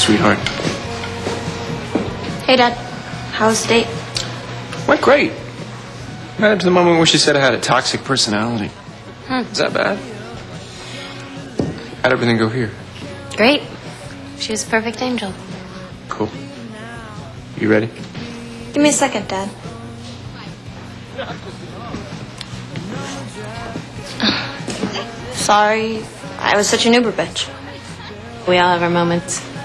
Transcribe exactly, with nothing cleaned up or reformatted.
sweetheart. Hey, Dad. How was the date? Went great. Right up to the moment where she said I had a toxic personality. Hmm. Is that bad? How'd everything go here? Great. She was a perfect angel. Cool. You ready? Give me a second, Dad. Sorry, I was such an uber bitch. We all have our moments.